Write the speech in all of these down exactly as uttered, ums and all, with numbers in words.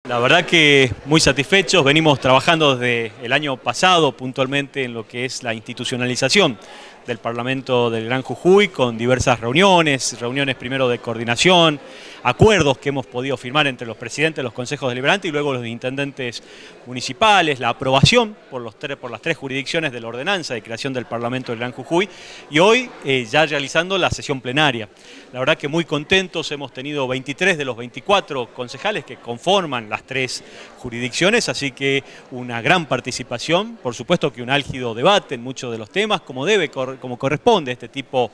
La verdad que muy satisfechos, venimos trabajando desde el año pasado puntualmente en lo que es la institucionalización del Parlamento del Gran Jujuy, con diversas reuniones, reuniones primero de coordinación, acuerdos que hemos podido firmar entre los presidentes de los consejos deliberantes y luego los intendentes municipales, la aprobación por, los tres, por las tres jurisdicciones de la ordenanza de creación del Parlamento del Gran Jujuy y hoy eh, ya realizando la sesión plenaria. La verdad que muy contentos, hemos tenido veintitrés de los veinticuatro concejales que conforman las tres jurisdicciones, así que una gran participación, por supuesto que un álgido debate en muchos de los temas, como debe, como corresponde a este tipo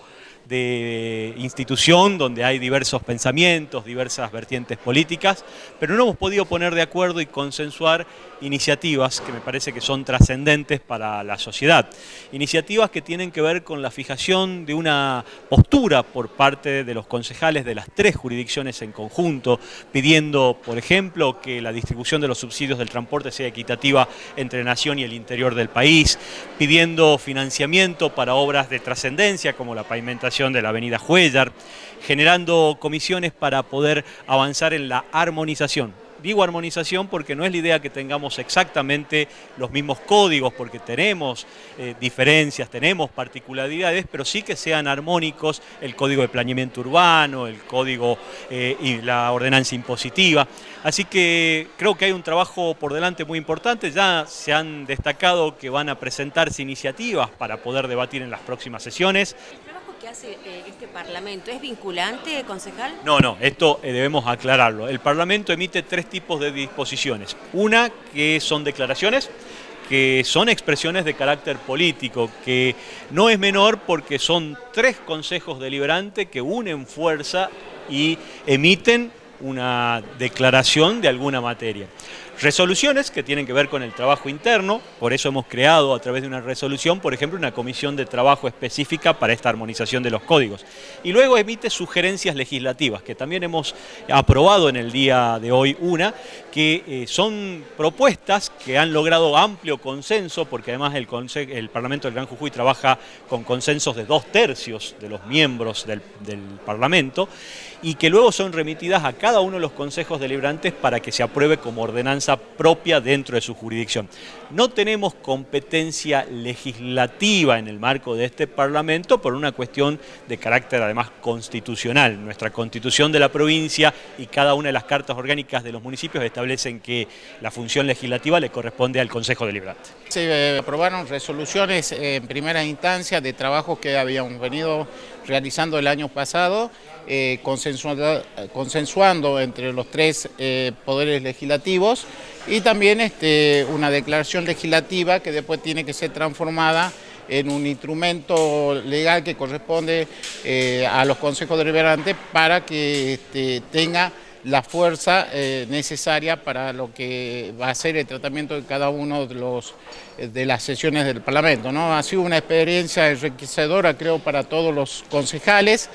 de institución donde hay diversos pensamientos, diversas vertientes políticas, pero no hemos podido poner de acuerdo y consensuar iniciativas que me parece que son trascendentes para la sociedad. Iniciativas que tienen que ver con la fijación de una postura por parte de los concejales de las tres jurisdicciones en conjunto, pidiendo, por ejemplo, que la distribución de los subsidios del transporte sea equitativa entre Nación y el interior del país, pidiendo financiamiento para obras de trascendencia como la pavimentación de la avenida Huellar, generando comisiones para poder avanzar en la armonización. Digo armonización porque no es la idea que tengamos exactamente los mismos códigos, porque tenemos eh, diferencias, tenemos particularidades, pero sí que sean armónicos el Código de Planeamiento Urbano, el Código eh, y la ordenanza impositiva. Así que creo que hay un trabajo por delante muy importante. Ya se han destacado que van a presentarse iniciativas para poder debatir en las próximas sesiones. ¿Qué hace eh, este Parlamento? ¿Es vinculante, concejal? No, no, esto eh, debemos aclararlo. El Parlamento emite tres tipos de disposiciones. Una que son declaraciones, que son expresiones de carácter político, que no es menor porque son tres consejos deliberantes que unen fuerza y emiten una declaración de alguna materia. Resoluciones que tienen que ver con el trabajo interno, por eso hemos creado a través de una resolución, por ejemplo, una comisión de trabajo específica para esta armonización de los códigos. Y luego emite sugerencias legislativas, que también hemos aprobado en el día de hoy una, que eh, son propuestas que han logrado amplio consenso, porque además el, el Parlamento del Gran Jujuy trabaja con consensos de dos tercios de los miembros del, del Parlamento, y que luego son remitidas a cada uno de los consejos deliberantes para que se apruebe como ordenanza propia dentro de su jurisdicción. No tenemos competencia legislativa en el marco de este Parlamento por una cuestión de carácter además constitucional. Nuestra Constitución de la provincia y cada una de las cartas orgánicas de los municipios establecen que la función legislativa le corresponde al Consejo Deliberante. Se aprobaron resoluciones en primera instancia de trabajos que habíamos venido realizando el año pasado, eh, consensuando, consensuando entre los tres eh, poderes legislativos y también este, una declaración legislativa que después tiene que ser transformada en un instrumento legal que corresponde eh, a los consejos deliberantes para que este, tenga la fuerza eh, necesaria para lo que va a ser el tratamiento de cada uno de, los, de las sesiones del Parlamento, ¿no? Ha sido una experiencia enriquecedora, creo, para todos los concejales,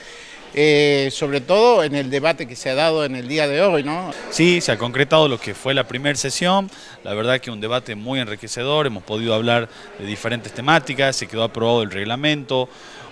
eh, sobre todo en el debate que se ha dado en el día de hoy, ¿no? Sí, se ha concretado lo que fue la primera sesión, la verdad que un debate muy enriquecedor, hemos podido hablar de diferentes temáticas, se quedó aprobado el reglamento,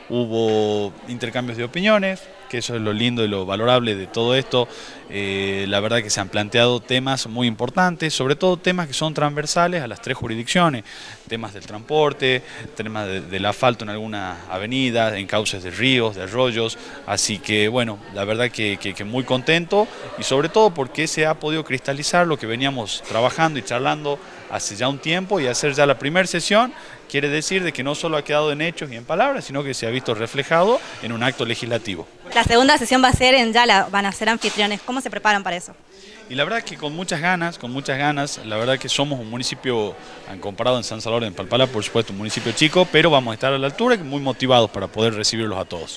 hubo intercambios de opiniones, que eso es lo lindo y lo valorable de todo esto. Eh, la verdad que se han planteado temas muy importantes, sobre todo temas que son transversales a las tres jurisdicciones, temas del transporte, temas de, del asfalto en algunas avenidas, en cauces de ríos, de arroyos, así que bueno, la verdad que, que, que muy contento y sobre todo porque se ha podido cristalizar lo que veníamos trabajando y charlando hace ya un tiempo y hacer ya la primera sesión quiere decir de que no solo ha quedado en hechos y en palabras, sino que se ha visto reflejado en un acto legislativo. La segunda sesión va a ser en Yala, van a ser anfitriones. ¿Cómo se preparan para eso? Y la verdad que con muchas ganas, con muchas ganas, la verdad que somos un municipio, comparado en San Salvador, en Palpalá, por supuesto, un municipio chico, pero vamos a estar a la altura y muy motivados para poder recibirlos a todos.